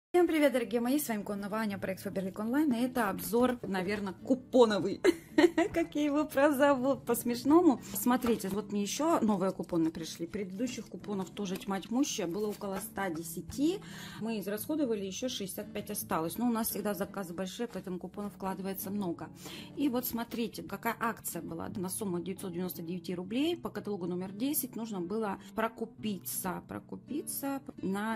Всем привет, дорогие мои, с вами Конна Ваня, проект Faberlic Online, и это обзор, наверное, купоновый, как я его прозову по-смешному. Смотрите, вот мне еще новые купоны пришли, предыдущих купонов тоже тьма тьмущая, было около 110, мы израсходовали, еще 65 осталось, но у нас всегда заказы большие, поэтому купонов вкладывается много. И вот смотрите, какая акция была, на сумму 999 рублей, по каталогу номер 10 нужно было прокупиться на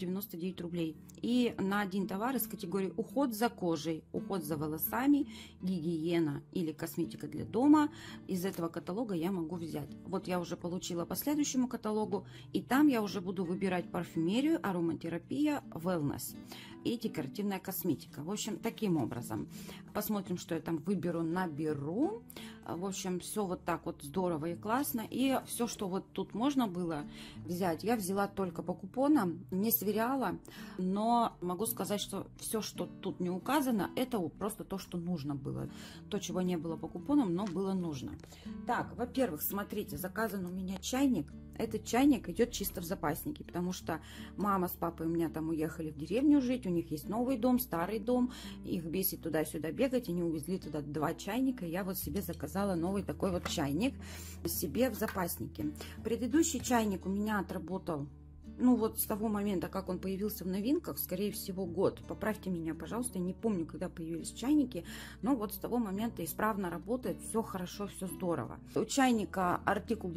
999 рублей. И на один товар из категории уход за кожей, уход за волосами, гигиена или косметика для дома из этого каталога я могу взять. Вот я уже получила по следующему каталогу, и там я уже буду выбирать парфюмерию, ароматерапия, wellness и декоративная косметика. В общем, таким образом. Посмотрим, что я там выберу, наберу. В общем, все вот так вот здорово и классно. И все, что вот тут можно было взять, я взяла только по купонам, не сверяла, но могу сказать, что все, что тут не указано, это просто то, что нужно было. То, чего не было по купонам, но было нужно. Так, во-первых, смотрите, заказан у меня чайник. Этот чайник идет чисто в запасники, потому что мама с папой у меня там уехали в деревню жить, у них есть новый дом, старый дом, их бесит туда-сюда бегать, они увезли туда 2 чайника, я вот себе заказала новый такой вот чайник себе в запаснике. Предыдущий чайник у меня отработал, ну вот с того момента, как он появился в новинках, скорее всего год. Поправьте меня, пожалуйста, я не помню, когда появились чайники, но вот с того момента исправно работает, все хорошо, все здорово. У чайника артикул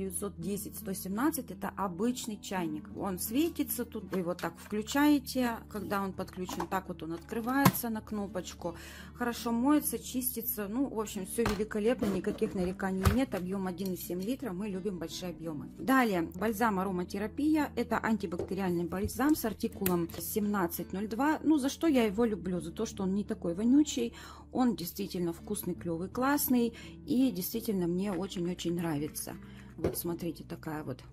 910-117, это обычный чайник. Он светится, тут вы его так включаете, когда он подключен, так вот он открывается на кнопочку, хорошо моется, чистится, ну, в общем, все великолепно, никаких нареканий нет, объем 1,7 литра, мы любим большие объемы. Далее, бальзам ароматерапия, это антибактериальный бальзам с артикулом 1702. Ну, за что я его люблю? За то, что он не такой вонючий, он действительно вкусный, клевый, классный, и действительно мне очень-очень нравится. Вот смотрите, такая вот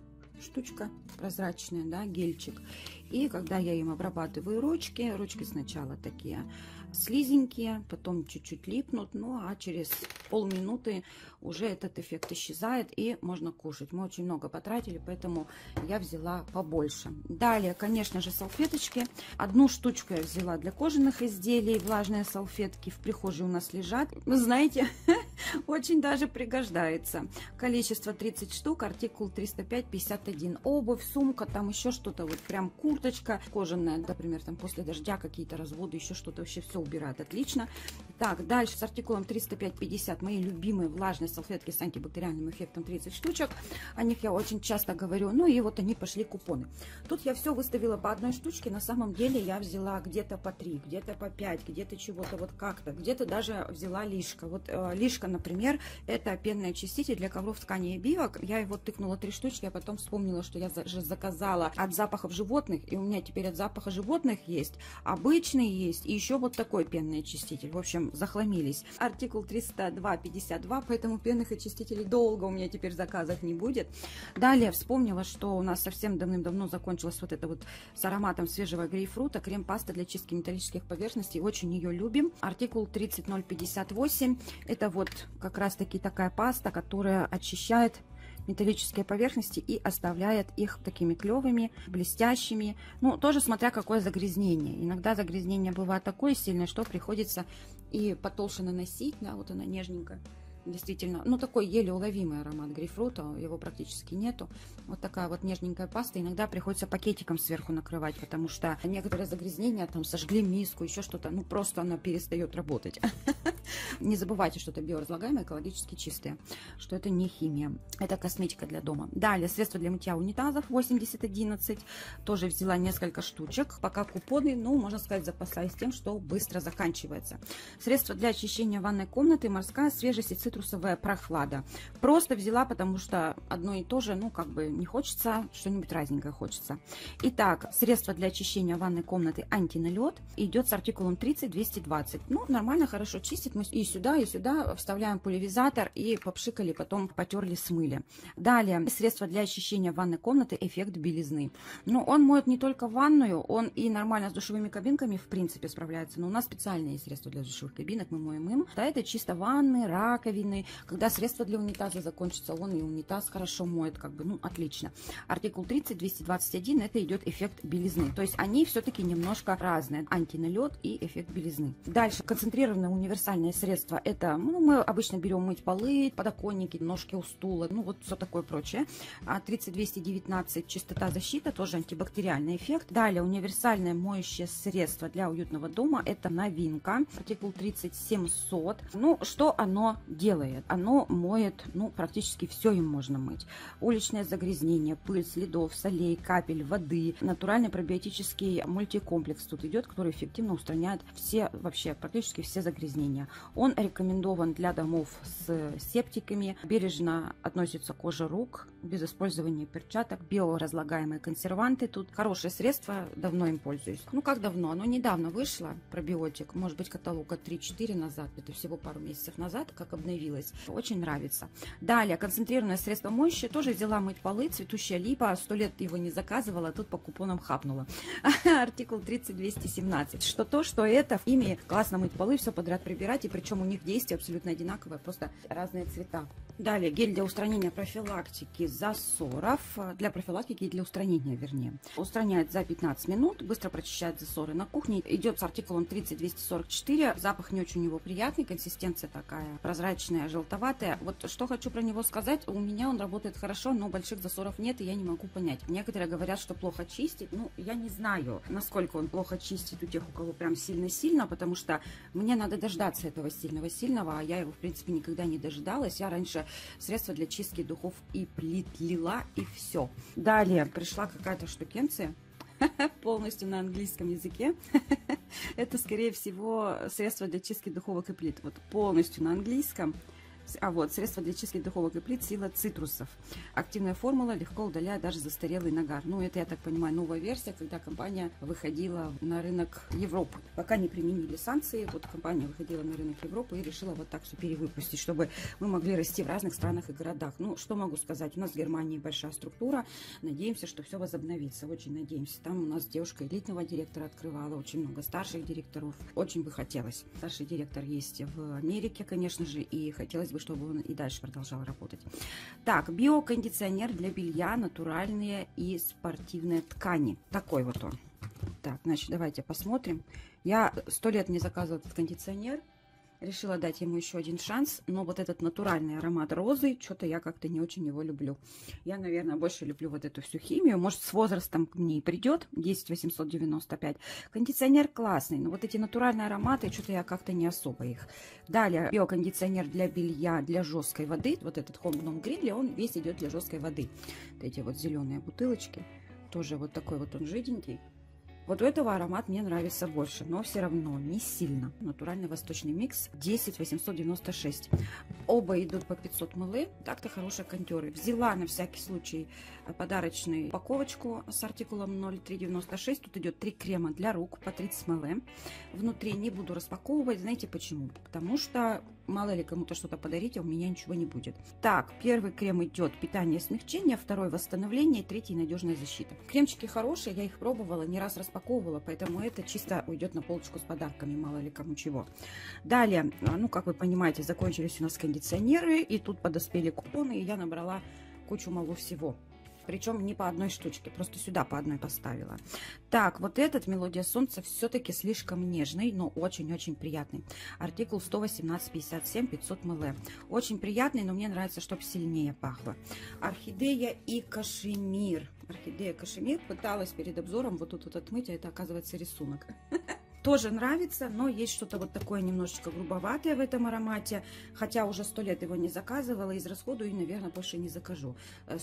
штучка прозрачная, да, гельчик. И когда я им обрабатываю ручки сначала такие слизенькие, потом чуть-чуть липнут, ну а через полминуты уже этот эффект исчезает и можно кушать. Мы очень много потратили, поэтому я взяла побольше. Далее, конечно же, салфеточки. Одну штучку я взяла для кожаных изделий, влажные салфетки в прихожей у нас лежат. Вы знаете, очень даже пригождается. Количество 30 штук, артикул 305-51. Обувь, сумка, там еще что-то, вот прям курточка кожаная, например, там после дождя какие-то разводы, еще что-то, вообще все убирает отлично. Так, дальше с артикулом 305-50 мои любимые влажные салфетки с антибактериальным эффектом 30 штучек. О них я очень часто говорю. Ну и вот они пошли купоны. Тут я все выставила по одной штучке. На самом деле я взяла где-то по 3, где-то по 5, где-то чего-то вот как-то. Где-то даже взяла лишка. Вот лишка, например, это пенный очиститель для ковров, тканей и обивок. Я его тыкнула 3 штучки, а потом вспомнила, что я же заказала от запахов животных. И у меня теперь от запаха животных есть, обычный есть, и еще вот такой пенный очиститель. В общем, захламились. Артикул 302-52, поэтому пенных очистителей долго у меня теперь заказов не будет. Далее вспомнила, что у нас совсем давным-давно закончилась вот это вот с ароматом свежего грейпфрута крем-паста для чистки металлических поверхностей. Очень ее любим. Артикул 30058. Это вот как раз-таки такая паста, которая очищает металлические поверхности и оставляет их такими клевыми, блестящими. Ну, тоже смотря какое загрязнение. Иногда загрязнение бывает такое сильное, что приходится и потолще наносить. Да, вот она нежненькая. Действительно, ну такой еле уловимый аромат грейпфрута, его практически нету. Вот такая вот нежненькая паста. Иногда приходится пакетиком сверху накрывать, потому что некоторые загрязнения, там сожгли миску, еще что-то, ну просто она перестает работать. Не забывайте, что это биоразлагаемые, экологически чистые, что это не химия, это косметика для дома. Далее, средства для мытья унитазов 8011, тоже взяла несколько штучек, пока купоны, ну можно сказать, запасаюсь тем, что быстро заканчивается. Средства для очищения ванной комнаты, морская свежесть и цитрусовая прохлада. Просто взяла, потому что одно и то же, ну как бы не хочется, что-нибудь разненькое хочется. Итак, средство для очищения ванной комнаты антиналет идет с артикулом 30-220. Ну нормально, хорошо чистит. Мы и сюда вставляем пульверизатор и попшикали, потом потерли, смыли. Далее, средство для очищения ванной комнаты эффект белизны. Но он моет не только ванную, он и нормально с душевыми кабинками в принципе справляется. Но у нас специальные средства для душевых кабинок, мы моем им. Да, это чисто ванны, раковины, длины. Когда средство для унитаза закончится, он и унитаз хорошо моет, как бы, ну, отлично. Артикул 30, 221, это идет эффект белизны. То есть они все-таки немножко разные. Антиналет и эффект белизны. Дальше концентрированное универсальное средство. Это, ну, мы обычно берем мыть полы, подоконники, ножки у стула, ну, вот все такое прочее. 30, 219, чистота, защита, тоже антибактериальный эффект. Далее универсальное моющее средство для уютного дома. Это новинка. Артикул 30, 700. Ну, что оно делает? Оно моет, ну, практически все им можно мыть. Уличное загрязнение, пыль, следов, солей, капель, воды. Натуральный пробиотический мультикомплекс тут идет, который эффективно устраняет все, вообще практически все загрязнения. Он рекомендован для домов с септиками. Бережно относится к коже рук, без использования перчаток. Биоразлагаемые консерванты. Тут хорошее средство, давно им пользуюсь. Ну, как давно? Оно недавно вышло, пробиотик. Может быть, каталога 3-4 назад. Это всего пару месяцев назад, как обновилось. Очень нравится. Далее, концентрированное средство моющее. Тоже взяла мыть полы. Цветущая липа. 100 лет его не заказывала, а тут по купонам хапнула. Артикул 30, 217. Что то, что это. Ими классно мыть полы, все подряд прибирать. И причем у них действие абсолютно одинаковое, просто разные цвета. Далее, гель для устранения профилактики засоров. Для профилактики и для устранения, вернее. Устраняет за 15 минут. Быстро прочищает засоры на кухне. Идет с артикулом 30, 244. Запах не очень у него приятный. Консистенция такая прозрачная, желтоватая. Вот что хочу про него сказать. У меня он работает хорошо, но больших засоров нет, и я не могу понять. Некоторые говорят, что плохо чистит. Ну, я не знаю, насколько он плохо чистит у тех, у кого прям сильно-сильно, потому что мне надо дождаться этого сильного-сильного, а я его, в принципе, никогда не дожидалась. Я раньше средства для чистки духов и плит лила, и все. Далее пришла какая-то штукенция полностью на английском языке. Это, скорее всего, средство для чистки духовок и плит. Вот полностью на английском. А вот, средство для чистки духовок и плит «Сила цитрусов». Активная формула легко удаляет даже застарелый нагар. Ну, это, я так понимаю, новая версия, когда компания выходила на рынок Европы. Пока не применили санкции, вот компания выходила на рынок Европы и решила вот так все перевыпустить, чтобы мы могли расти в разных странах и городах. Ну, что могу сказать? У нас в Германии большая структура. Надеемся, что все возобновится. Очень надеемся. Там у нас девушка элитного директора открывала, очень много старших директоров. Очень бы хотелось. Старший директор есть в Америке, конечно же, и хотелось бы, чтобы он и дальше продолжал работать. Так, биокондиционер для белья, натуральные и спортивные ткани. Такой вот он. Так, значит, давайте посмотрим. Я 100 лет не заказывала этот кондиционер. Решила дать ему еще один шанс, но вот этот натуральный аромат розы, что-то я как-то не очень его люблю. Я, наверное, больше люблю вот эту всю химию. Может, с возрастом к ней придет. 10895. Кондиционер классный, но вот эти натуральные ароматы, что-то я как-то не особо их. Далее, биокондиционер для белья, для жесткой воды. Вот этот Home Gridley, он весь идет для жесткой воды. Вот эти вот зеленые бутылочки. Тоже вот такой вот он жиденький. Вот у этого аромат мне нравится больше, но все равно не сильно. Натуральный восточный микс 10896. Оба идут по 500 мл. Так-то хорошие контеры. Взяла на всякий случай подарочную упаковочку с артикулом 0396. Тут идет 3 крема для рук по 30 мл. Внутри не буду распаковывать. Знаете почему? Потому что мало ли кому-то что-то подарить, а у меня ничего не будет. Так, первый крем идет питание и смягчение, второй восстановление, третий надежная защита. Кремчики хорошие, я их пробовала, не раз распаковывала, поэтому это чисто уйдет на полочку с подарками, мало ли кому чего. Далее, ну как вы понимаете, закончились у нас кондиционеры, и тут подоспели купоны, и я набрала кучу малу всего. Причем не по одной штучке, просто сюда по одной поставила. Так, вот этот «Мелодия солнца» все-таки слишком нежный, но очень-очень приятный. Артикул 118,57, 500 мл. Очень приятный, но мне нравится, чтобы сильнее пахло. Орхидея и кашемир. Орхидея, кашемир. Пыталась перед обзором вот тут вот отмыть, а это, оказывается, рисунок. Тоже нравится, но есть что-то вот такое немножечко грубоватое в этом аромате. Хотя уже 100 лет его не заказывала, израсходую и, наверное, больше не закажу.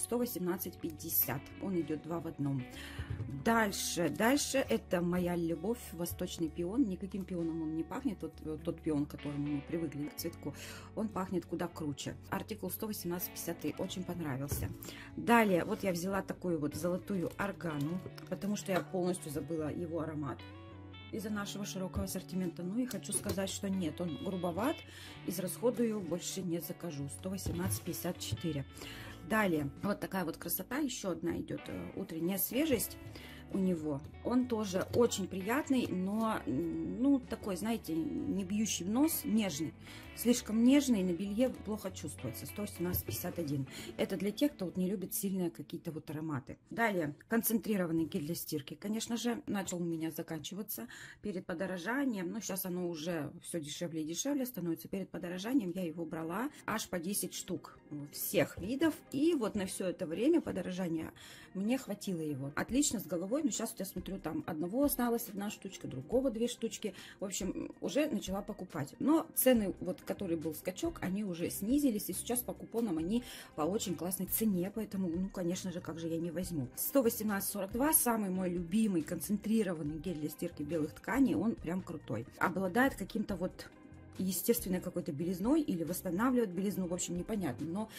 118,50. Он идет 2 в 1. Дальше это моя любовь, восточный пион. Никаким пионом он не пахнет. Тот пион, к которому мы привыкли, к цветку, он пахнет куда круче. Артикул 118,53. Очень понравился. Далее, вот я взяла такую вот золотую органу, потому что я полностью забыла его аромат из-за нашего широкого ассортимента. Ну и хочу сказать, что нет, он грубоват, израсходую, больше не закажу. 118,54. Далее, вот такая вот красота, еще одна идет утренняя свежесть у него. Он тоже очень приятный, но, ну, такой, знаете, не бьющий в нос, нежный. слишком нежный, на белье плохо чувствуется. 118,51. Это для тех, кто вот не любит сильные какие-то вот ароматы. Далее, концентрированный гель для стирки. Конечно же, начал у меня заканчиваться перед подорожанием. Но сейчас оно уже все дешевле и дешевле становится. Перед подорожанием я его брала аж по 10 штук всех видов. И вот на все это время подорожания мне хватило его. Отлично с головой. Но сейчас вот я смотрю, там одного осталась одна штучка, другого 2 штучки. В общем, уже начала покупать. Но цены, вот который был скачок, они уже снизились. И сейчас по купонам они по очень классной цене. Поэтому, ну, конечно же, как же я не возьму. 118,42. Самый мой любимый концентрированный гель для стирки белых тканей. Он прям крутой. Обладает каким-то вот естественной какой-то белизной или восстанавливает белизну. В общем, непонятно. Но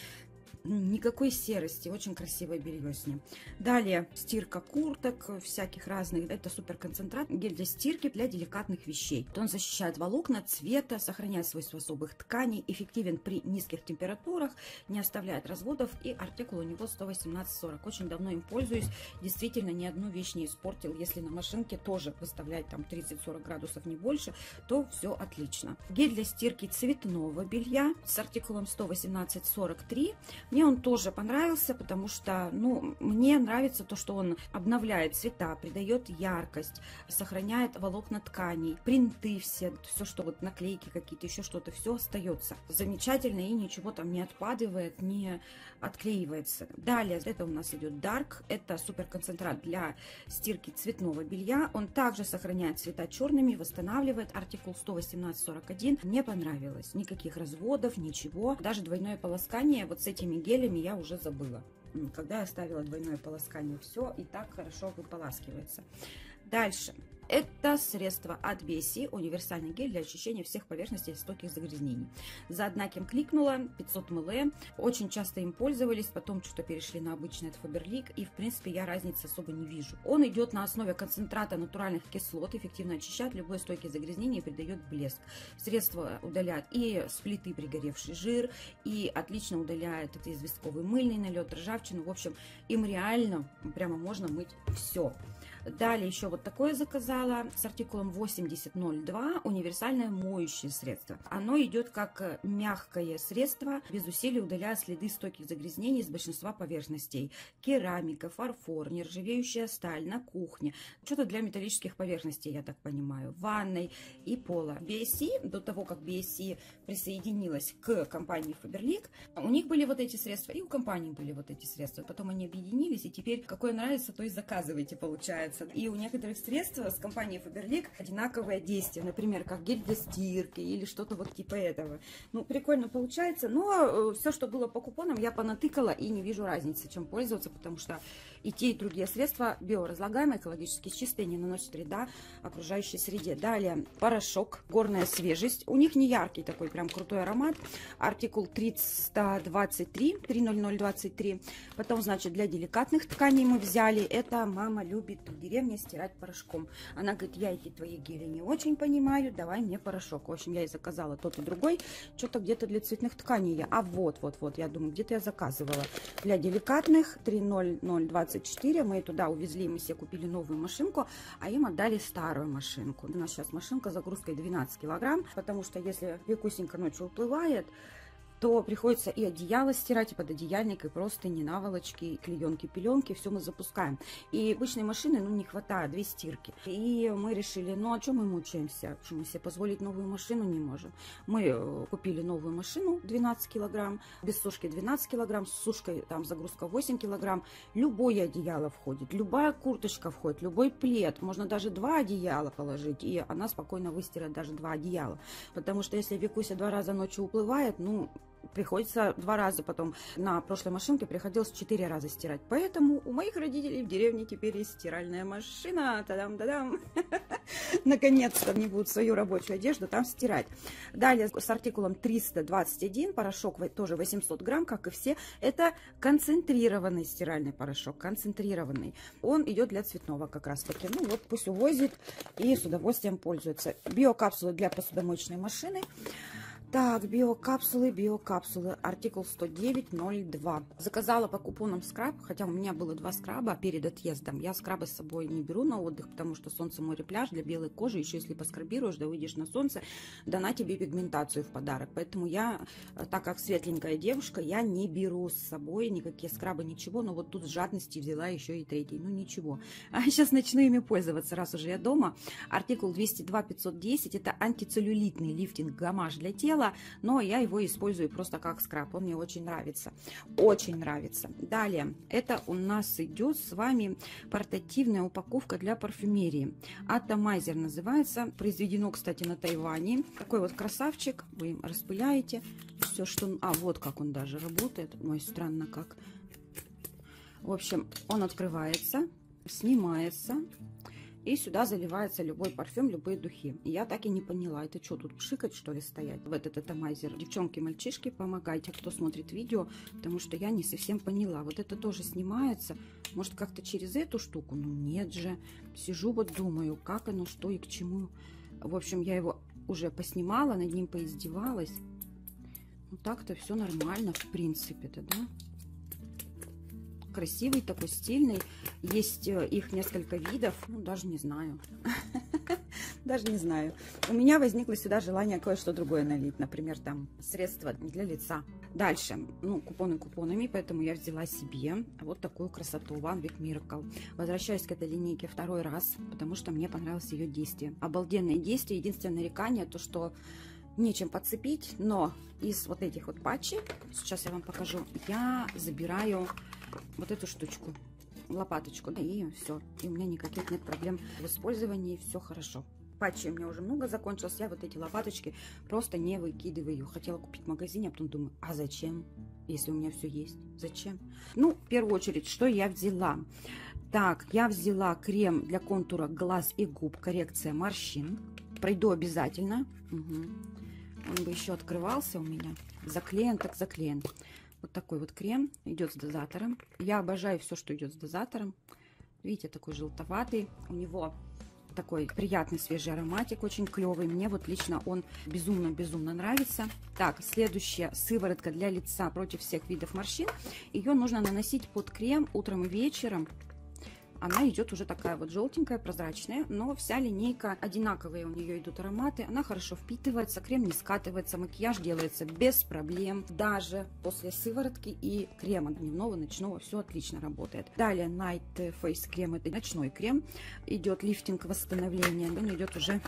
никакой серости, очень красивое белье с ним. Далее стирка курток всяких разных. Это супер концентрат, гель для стирки для деликатных вещей. Он защищает волокна, цвета, сохраняет свойства особых тканей, эффективен при низких температурах, не оставляет разводов, и артикул у него 118,40. Очень давно им пользуюсь, действительно ни одну вещь не испортил. Если на машинке тоже выставлять там 30-40 градусов, не больше, то все отлично. Гель для стирки цветного белья с артикулом 118,43. Мне он тоже понравился, потому что, ну, мне нравится то, что он обновляет цвета, придает яркость, сохраняет волокна тканей, принты все, что вот наклейки какие-то, еще что-то, все остается замечательно и ничего там не отпадывает, не отклеивается. Далее, это у нас идет Dark, это супер концентрат для стирки цветного белья. Он также сохраняет цвета черными, восстанавливает, артикул 118,41. Мне понравилось, никаких разводов, ничего, даже двойное полоскание вот с этими гелями я уже забыла. Когда я ставила двойное полоскание, все и так хорошо выполаскивается. Дальше. Это средство от BSC, универсальный гель для очищения всех поверхностей стойких загрязнений. За однаким кликнула, 500 мл. Очень часто им пользовались, потом что-то перешли на обычный от Faberlic, и в принципе я разницы особо не вижу. Он идет на основе концентрата натуральных кислот, эффективно очищает любое стойкое загрязнение и придает блеск. Средство удаляет и с плиты пригоревший жир, и отлично удаляет это известковый мыльный налет, ржавчину. В общем, им реально прямо можно мыть все. Далее еще вот такое заказала с артикулом 8002, универсальное моющее средство. Оно идет как мягкое средство, без усилий удаляя следы стойких загрязнений с большинства поверхностей. Керамика, фарфор, нержавеющая сталь на кухне. Что-то для металлических поверхностей, я так понимаю, ванной и пола. BSC, до того как BSC присоединилась к компании Faberlic, у них были вот эти средства, и у компании были вот эти средства. Потом они объединились, и теперь какое нравится, то и заказывайте, получается. И у некоторых средств с компанией Faberlic одинаковое действие, например, как гель для стирки или что-то вот типа этого. Ну, прикольно получается, но все, что было по купонам, я понатыкала и не вижу разницы, чем пользоваться, потому что и те, и другие средства биоразлагаемые, экологически чистые, не наносят вреда окружающей среде. Далее порошок, горная свежесть. У них не яркий такой прям крутой аромат. Артикул 30023. Потом, значит, для деликатных тканей мы взяли. Это мама любит в деревне стирать порошком. Она говорит, я эти твои гели не очень понимаю, давай мне порошок. В общем, я и заказала тот и другой. Что-то где-то для цветных тканей я. А вот, я думаю, где-то я заказывала. Для деликатных 30024. Мы туда увезли, мы себе купили новую машинку, а им отдали старую машинку. У нас сейчас машинка с загрузкой 12 килограмм, потому что если Викусенька ночью уплывает, то приходится и одеяло стирать, и пододеяльник, и простыни, наволочки, и клеенки, пеленки, все мы запускаем. И обычной машины, ну, не хватает, 2 стирки. И мы решили, ну, а что мы мучаемся? Что мы себе позволить новую машину не можем? Мы купили новую машину 12 килограмм, без сушки 12 килограмм, с сушкой там загрузка 8 килограмм. Любое одеяло входит, любая курточка входит, любой плед. Можно даже 2 одеяла положить, и она спокойно выстирает даже 2 одеяла. Потому что если Викуся 2 раза ночью уплывает, ну, приходится 2 раза потом. На прошлой машинке приходилось 4 раза стирать. Поэтому у моих родителей в деревне теперь есть стиральная машина. Та-дам-та-дам. Наконец-то они будут свою рабочую одежду там стирать. Далее с артикулом 321 порошок тоже 800 грамм, как и все. Это концентрированный стиральный порошок. Концентрированный. Он идет для цветного как раз таки. Ну вот пусть увозит и с удовольствием пользуется. Биокапсулы для посудомоечной машины. Так, биокапсулы, артикул 109.02. Заказала по купонам скраб, хотя у меня было 2 скраба перед отъездом. Я скрабы с собой не беру на отдых, потому что солнце, море, пляж для белой кожи. Еще если поскрабируешь, да выйдешь на солнце, дана тебе пигментацию в подарок. Поэтому я, так как светленькая девушка, я не беру с собой никакие скрабы, ничего. Но вот тут с жадности взяла еще и 3. Ну ничего. А сейчас начну ими пользоваться, раз уже я дома. Артикул 202.510. Это антицеллюлитный лифтинг-гамаш для тела. Но я его использую просто как скраб. Он мне очень нравится. Очень нравится. Далее. Это у нас идет с вами портативная упаковка для парфюмерии. Атомайзер называется. Произведено, кстати, на Тайване. Такой вот красавчик. Вы им распыляете. Все, что... А, вот как он даже работает. Ой, странно как. В общем, он открывается, снимается. И сюда заливается любой парфюм, любые духи. И я так и не поняла, это что, тут пшикать, что ли, стоять в этот атомайзер? Девчонки, мальчишки, помогайте, кто смотрит видео, потому что я не совсем поняла. Вот это тоже снимается. Может, как-то через эту штуку? Ну, нет же. Сижу вот думаю, как оно, что и к чему. В общем, я его уже поснимала, над ним поиздевалась. Ну, так-то все нормально, в принципе-то, да? Красивый такой, стильный. Есть их несколько видов. Ну, даже не знаю. Даже не знаю. У меня возникло сюда желание кое-что другое налить. Например, там средства для лица. Дальше. Ну, купоны купонами, поэтому я взяла себе вот такую красоту. One Week Miracle. Возвращаюсь к этой линейке 2-й раз, потому что мне понравилось ее действие. Обалденное действие. Единственное нарекание, то что нечем подцепить, но из вот этих вот патчей, сейчас я вам покажу, я забираю вот эту штучку, лопаточку, да, и все. И у меня никаких нет проблем в использовании, все хорошо. Патчей у меня уже много закончилось, я вот эти лопаточки просто не выкидываю. Хотела купить в магазине, а потом думаю, а зачем, если у меня все есть? Зачем? Ну, в первую очередь, что я взяла? Так, я взяла крем для контура глаз и губ, коррекция морщин. Пройду обязательно. Угу. Он бы еще открывался у меня. Заклеен, так заклеен. Вот такой вот крем идет с дозатором. Я обожаю все, что идет с дозатором. Видите, такой желтоватый. У него такой приятный свежий ароматик, очень клевый. Мне вот лично он безумно нравится. Так, следующая сыворотка для лица против всех видов морщин. Ее нужно наносить под крем утром и вечером. Она идет уже такая вот желтенькая, прозрачная, но вся линейка одинаковые, у нее идут ароматы, она хорошо впитывается, крем не скатывается, макияж делается без проблем, даже после сыворотки и крема дневного, ночного, все отлично работает. Далее Night Face крем, это ночной крем, идет лифтинг, восстановление, он идет уже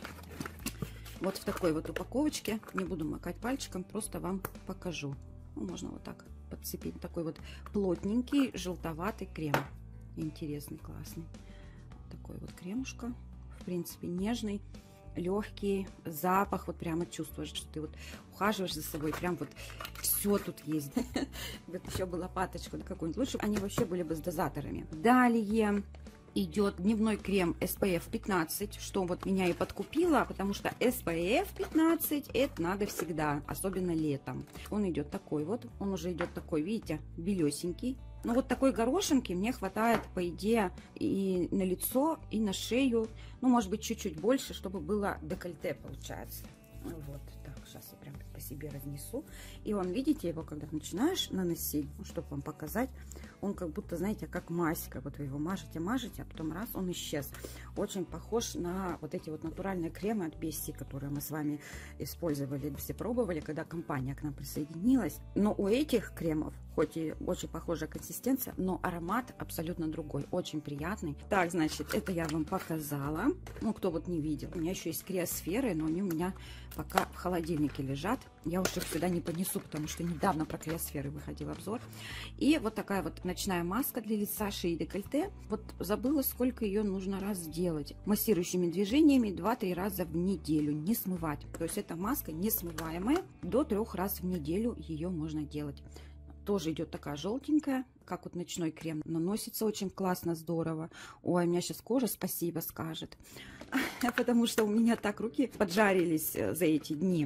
вот в такой вот упаковочке, не буду макать пальчиком, просто вам покажу. Ну, можно вот так подцепить, такой вот плотненький желтоватый крем. Интересный, классный. Такой вот кремушка. В принципе, нежный, легкий. Запах. Вот прямо чувствуешь, что ты вот ухаживаешь за собой. Прям вот все тут есть. Вот еще бы лопаточку какую-нибудь. Лучше они вообще были бы с дозаторами. Далее идет дневной крем SPF 15, что вот меня и подкупило, потому что SPF 15 это надо всегда, особенно летом. Он идет такой вот. Он уже идет такой, видите, белесенький. Но вот такой горошинки мне хватает, по идее, и на лицо, и на шею. Ну, может быть, чуть-чуть больше, чтобы было декольте, получается. Вот так, сейчас я прям по себе разнесу. И он, видите, его когда начинаешь наносить, ну, чтобы вам показать, он как будто, знаете, как мазь, как вот вы его мажете, а потом раз, он исчез. Очень похож на вот эти вот натуральные кремы от BSC, которые мы с вами использовали, все пробовали, когда компания к нам присоединилась. Но у этих кремов, хоть и очень похожая консистенция, но аромат абсолютно другой, очень приятный. Так, значит, это я вам показала. Ну, кто вот не видел. У меня еще есть криосферы, но они у меня пока в холодильнике лежат. Я уже их сюда не понесу, потому что недавно про криосферы выходил обзор. И вот такая вот ночная маска для лица, шеи, декольте. Вот забыла, сколько ее нужно раз сделать. Массирующими движениями 2-3 раза в неделю, не смывать. То есть эта маска несмываемая, до 3 раз в неделю ее можно делать. Тоже идет такая желтенькая, как вот ночной крем. Наносится очень классно, здорово. Ой, у меня сейчас кожа спасибо скажет. Потому что у меня так руки поджарились за эти дни.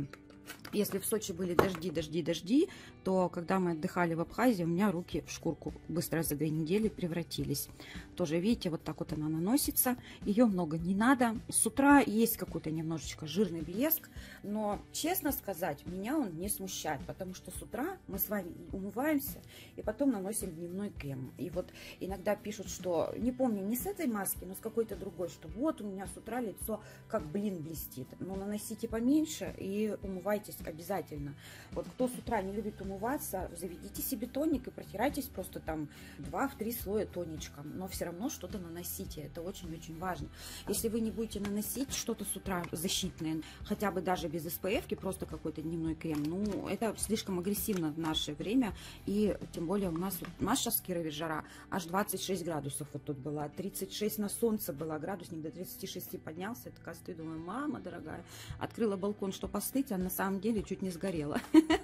Если в Сочи были дожди, то когда мы отдыхали в Абхазии, у меня руки в шкурку быстро за 2 недели превратились. Тоже, видите, вот так вот она наносится. Ее много не надо. С утра есть какой-то немножечко жирный блеск, но, честно сказать, меня он не смущает, потому что с утра мы с вами умываемся и потом наносим дневной крем. И вот иногда пишут, что, не помню, не с этой маски, но с какой-то другой, что вот у меня с утра лицо как блин блестит. Но наносите поменьше и умывайтесь обязательно. Вот кто с утра не любит умываться, заведите себе тоник и протирайтесь просто там 2-3 слоя тоничком, но все равно что-то наносите, это очень-очень важно. Если вы не будете наносить что-то с утра защитное, хотя бы даже без SPF, просто какой-то дневной крем, ну, это слишком агрессивно в наше время, и тем более у нас сейчас в Кирове жара, аж 26 градусов вот тут была, 36 на солнце было, градусник до 36 поднялся, я такая стою, думаю, мама дорогая, открыла балкон, чтобы остыть, а на самом деле чуть не сгорела.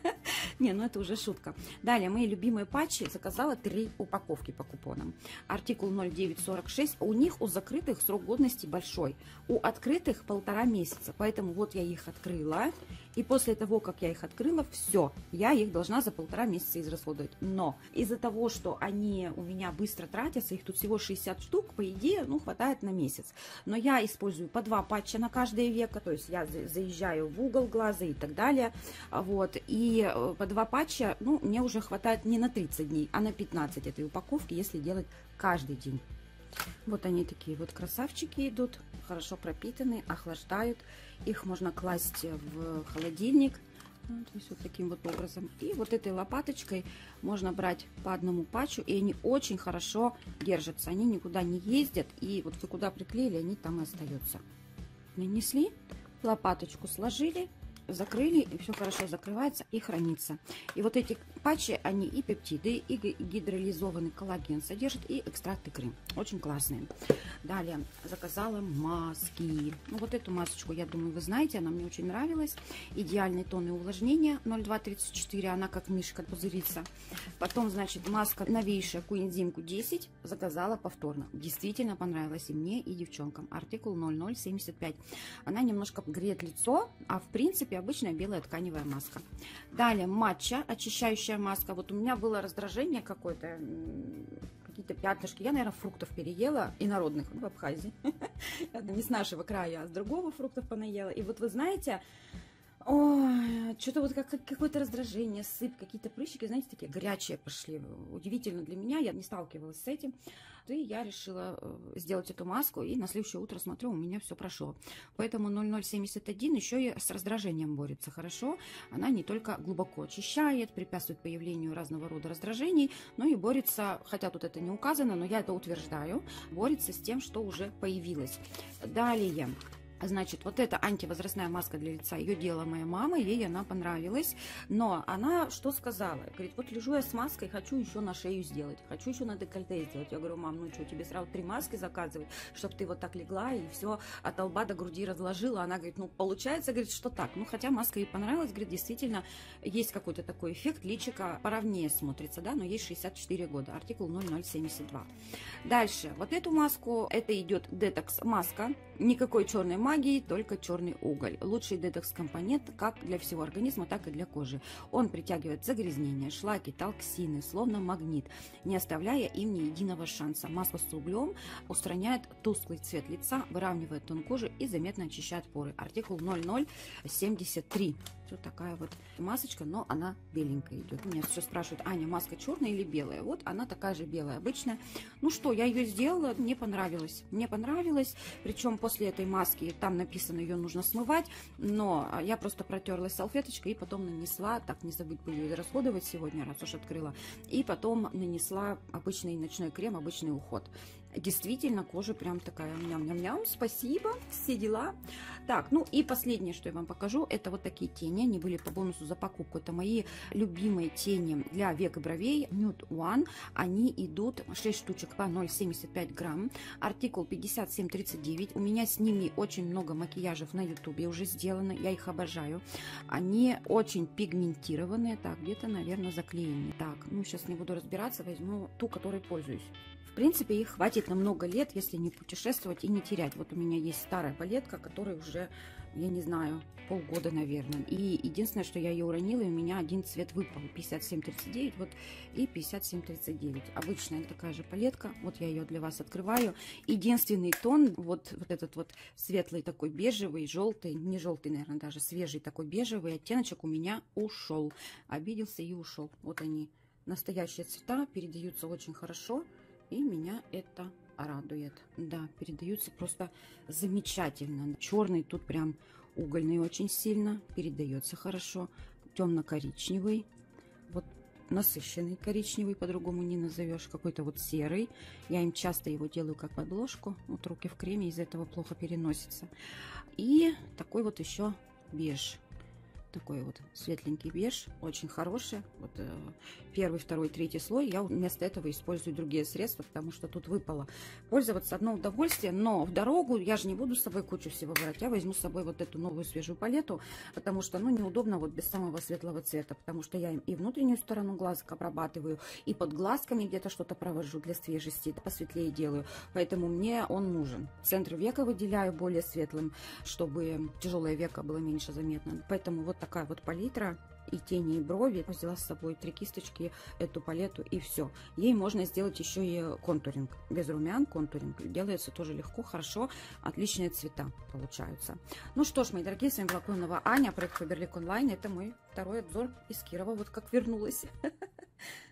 Не, ну это уже шутка. Далее, мои любимые патчи. Заказала 3 упаковки по купонам. Артикул 0946. У них у закрытых срок годности большой. У открытых 1,5 месяца. Поэтому вот я их открыла. И после того, как я их открыла, все. Я их должна за 1,5 месяца израсходовать. Но из-за того, что они у меня быстро тратятся, их тут всего 60 штук, по идее, ну, хватает на месяц. Но я использую по 2 патча на каждое веко. То есть я заезжаю в угол глаза и так далее. Вот. И по 2 патча, ну, мне уже хватает не на 30 дней, а на 15 этой упаковки, если делать каждый день. Вот они такие вот красавчики идут, хорошо пропитаны, охлаждают. Их можно класть в холодильник, вот, то есть вот таким вот образом. И вот этой лопаточкой можно брать по одному патчу, и они очень хорошо держатся. Они никуда не ездят, и вот вы куда приклеили, они там и остаются. Нанесли, лопаточку сложили, закрыли, и все хорошо закрывается и хранится. И вот эти патчи, они и пептиды, и гидролизованный коллаген содержат, и экстракты крем. Очень классные. Далее заказала маски. Ну, вот эту масочку, я думаю, вы знаете, она мне очень нравилась. Идеальный тон и увлажнение 0234, она как мишка пузырится. Потом, значит, маска новейшая Коэнзим Q10 заказала повторно. Действительно понравилась и мне, и девчонкам. Артикул 0075. Она немножко греет лицо, а в принципе обычная белая тканевая маска. Далее матча, очищающая маска. Вот у меня было раздражение какое-то, какие-то пятнышки. Я, наверное, фруктов переела, инородных в Абхазии. Не с нашего края, а с другого фруктов понаела. И вот вы знаете, что-то вот какое-то раздражение, сыпь, какие-то прыщики, знаете, такие горячие пошли. Удивительно для меня, я не сталкивалась с этим. И я решила сделать эту маску, и на следующее утро смотрю, у меня все прошло. Поэтому 0071 еще и с раздражением борется хорошо. Она не только глубоко очищает, препятствует появлению разного рода раздражений, но и борется, хотя тут это не указано, но я это утверждаю, борется с тем, что уже появилось. Далее. Значит, вот эта антивозрастная маска для лица, ее делала моя мама, ей она понравилась, но она что сказала? Говорит, вот лежу я с маской, хочу еще на шею сделать, хочу еще на декольте сделать. Я говорю, мам, ну что, тебе сразу 3 маски заказывать, чтобы ты вот так легла и все от лба до груди разложила. Она говорит, ну получается, говорит, что так. Ну хотя маска ей понравилась, говорит, действительно есть какой-то такой эффект, личико поровнее смотрится, да, но ей 64 года, артикул 0072. Дальше, вот эту маску, это идет детокс маска, никакой черной магии, только черный уголь. Лучший детокс-компонент как для всего организма, так и для кожи. Он притягивает загрязнения, шлаки, токсины, словно магнит, не оставляя им ни единого шанса. Маска с углем устраняет тусклый цвет лица, выравнивает тон кожи и заметно очищает поры. Артикул 0073. Вот такая вот масочка, но она беленькая идет. Меня все спрашивают, Аня, маска черная или белая? Вот она такая же белая, обычная. Ну что, я ее сделала, мне понравилось. Мне понравилось, причем после этой маски, там написано, ее нужно смывать, но я просто протерлась салфеточкой и потом нанесла, так не забыть бы ее расходовать сегодня, раз уж открыла, и потом нанесла обычный ночной крем, обычный уход. Действительно, кожа прям такая ням-ням-ням, спасибо, все дела. Так, ну и последнее, что я вам покажу, это вот такие тени, они были по бонусу за покупку. Это мои любимые тени для век и бровей, Nude One, они идут 6 штучек по 0,75 грамм, артикул 5739, у меня с ними очень много макияжев на ютубе уже сделано, я их обожаю. Они очень пигментированные, так, где-то, наверное, заклеены. Так, ну сейчас не буду разбираться, возьму ту, которой пользуюсь. В принципе, их хватит хватит на много лет, если не путешествовать и не терять. Вот у меня есть старая палетка, которая уже, я не знаю, полгода, наверное. И единственное, что я ее уронила, и у меня один цвет выпал. 5739 вот, и 5739. Обычная такая же палетка. Вот я ее для вас открываю. Единственный тон, вот этот вот светлый такой бежевый, желтый, не желтый, наверное, даже свежий такой бежевый оттеночек у меня ушел. Обиделся и ушел. Вот они, настоящие цвета, передаются очень хорошо. И меня это радует. Да, передаются просто замечательно. Черный тут прям угольный очень сильно передается хорошо. Темно-коричневый. Вот насыщенный коричневый, по-другому не назовешь. Какой-то вот серый. Я им часто его делаю как подложку. Вот руки в креме, из-за этого плохо переносится. И такой вот еще беж. Такой вот светленький беж, очень хороший. Вот первый, второй, третий слой. Я вместо этого использую другие средства, потому что тут выпало. Пользоваться одно удовольствие, но в дорогу я же не буду с собой кучу всего брать. Я возьму с собой вот эту новую свежую палету, потому что, ну, неудобно вот без самого светлого цвета, потому что я им и внутреннюю сторону глазок обрабатываю, и под глазками где-то что-то провожу для свежести, посветлее делаю. Поэтому мне он нужен. Центр века выделяю более светлым, чтобы тяжелое веко было меньше заметно. Поэтому вот такая вот палитра, и тени, и брови. Взяла с собой 3 кисточки, эту палету, и все. Ей можно сделать еще и контуринг. Без румян контуринг. Делается тоже легко, хорошо. Отличные цвета получаются. Ну что ж, мои дорогие, с вами была Клонова Аня, проект Faberlic Online. Это мой второй обзор из Кирова. Вот как вернулась.